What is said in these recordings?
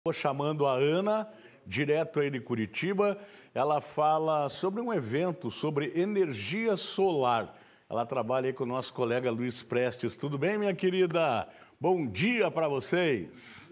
Estou chamando a Ana, direto aí de Curitiba. Ela fala sobre um evento sobre energia solar. Ela trabalha aí com o nosso colega Luiz Prestes. Tudo bem, minha querida? Bom dia para vocês.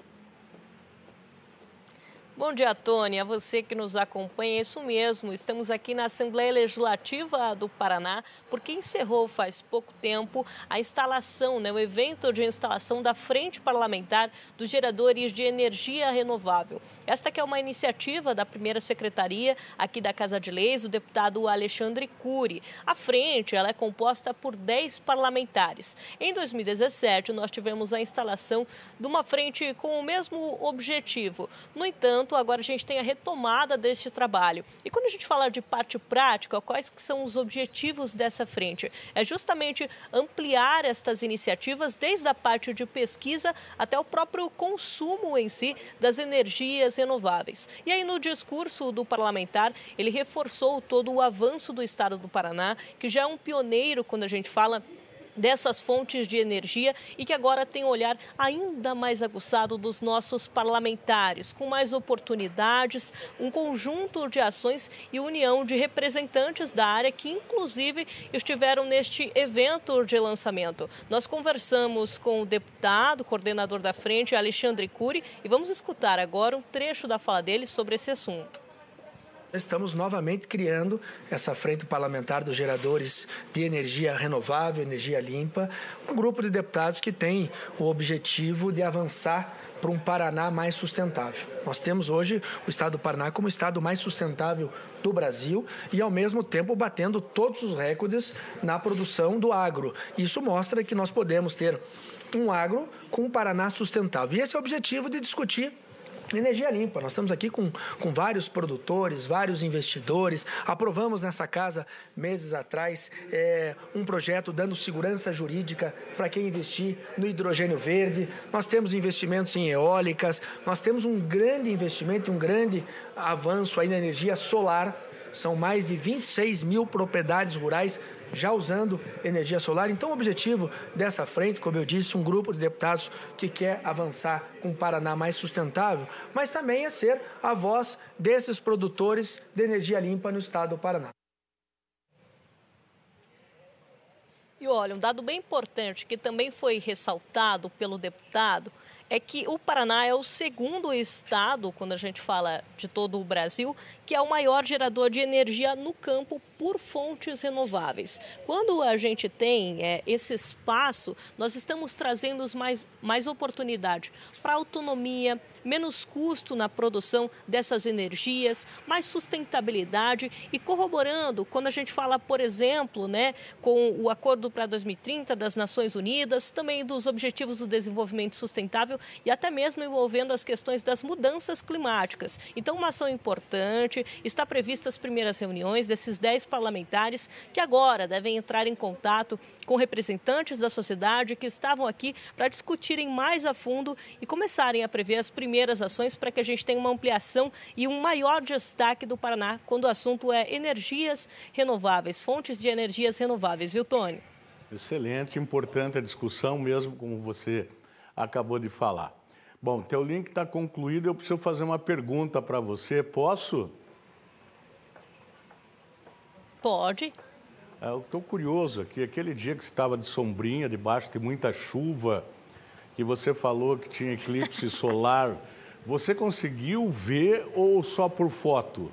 Bom dia, Tony. A você que nos acompanha, é isso mesmo. Estamos aqui na Assembleia Legislativa do Paraná, porque encerrou faz pouco tempo a instalação, o evento de instalação da Frente Parlamentar dos Geradores de Energia Renovável. Esta que é uma iniciativa da primeira secretaria aqui da Casa de Leis, do deputado Alexandre Cury. A frente ela é composta por 10 parlamentares. Em 2017, nós tivemos a instalação de uma frente com o mesmo objetivo. No entanto, agora a gente tem a retomada deste trabalho. E quando a gente fala de parte prática, quais que são os objetivos dessa frente? É justamente ampliar estas iniciativas desde a parte de pesquisa até o próprio consumo em si das energias renováveis. E aí no discurso do parlamentar, ele reforçou todo o avanço do estado do Paraná, que já é um pioneiro quando a gente fala dessas fontes de energia e que agora tem um olhar ainda mais aguçado dos nossos parlamentares, com mais oportunidades, um conjunto de ações e união de representantes da área que, inclusive, estiveram neste evento de lançamento. Nós conversamos com o deputado, coordenador da frente, Alexandre Cury, e vamos escutar agora um trecho da fala dele sobre esse assunto. Estamos novamente criando essa frente parlamentar dos geradores de energia renovável, energia limpa, um grupo de deputados que tem o objetivo de avançar para um Paraná mais sustentável. Nós temos hoje o estado do Paraná como o estado mais sustentável do Brasil e, ao mesmo tempo, batendo todos os recordes na produção do agro. Isso mostra que nós podemos ter um agro com um Paraná sustentável. E esse é o objetivo de discutir energia limpa. Nós estamos aqui com vários produtores, vários investidores. Aprovamos nessa casa, meses atrás, um projeto dando segurança jurídica para quem investir no hidrogênio verde. Nós temos investimentos em eólicas. Nós temos um grande investimento, um grande avanço aí na energia solar. São mais de 26 mil propriedades rurais já usando energia solar. Então, o objetivo dessa frente, como eu disse, um grupo de deputados que quer avançar com um Paraná mais sustentável, mas também é ser a voz desses produtores de energia limpa no estado do Paraná. E olha, um dado bem importante que também foi ressaltado pelo deputado é que o Paraná é o segundo estado, quando a gente fala de todo o Brasil, que é o maior gerador de energia no campo por fontes renováveis. Quando a gente tem esse espaço, nós estamos trazendo mais oportunidade para autonomia, menos custo na produção dessas energias, mais sustentabilidade e corroborando, quando a gente fala, por exemplo, com o Acordo para 2030 das Nações Unidas, também dos Objetivos do Desenvolvimento Sustentável e até mesmo envolvendo as questões das mudanças climáticas. Então, uma ação importante, está prevista as primeiras reuniões desses 10 parlamentares que agora devem entrar em contato com representantes da sociedade que estavam aqui para discutirem mais a fundo e começarem a prever as primeiras ações para que a gente tenha uma ampliação e um maior destaque do Paraná quando o assunto é energias renováveis, fontes de energias renováveis, viu, Tony? Excelente, importante a discussão, mesmo como você acabou de falar. Bom, teu link está concluído, eu preciso fazer uma pergunta para você, posso? Pode. Eu estou curioso aqui, aquele dia que você estava de sombrinha, debaixo de muita chuva, que você falou que tinha eclipse solar, você conseguiu ver ou só por foto?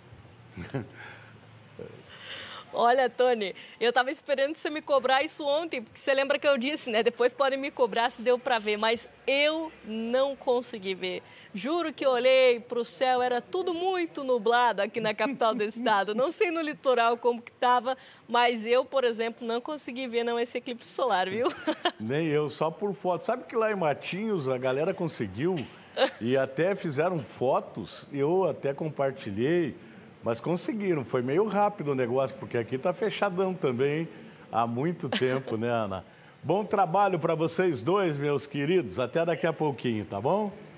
Olha, Tony, eu estava esperando você me cobrar isso ontem, porque você lembra que eu disse, depois podem me cobrar se deu para ver, mas eu não consegui ver. Juro que olhei para o céu, era tudo muito nublado aqui na capital do estado. Não sei no litoral como que estava, mas eu, por exemplo, não consegui ver esse eclipse solar, viu? Nem eu, só por foto. Sabe que lá em Matinhos a galera conseguiu e até fizeram fotos, eu até compartilhei. Mas conseguiram, foi meio rápido o negócio, porque aqui está fechadão também, hein? Há muito tempo, né, Ana? Bom trabalho para vocês dois, meus queridos. Até daqui a pouquinho, tá bom?